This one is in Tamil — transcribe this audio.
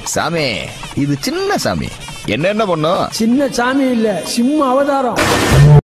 சாமி இது சின்ன சாமி என்ன பண்ணும்? சின்ன சாமி இல்ல, சிம்ம அவதாரம்.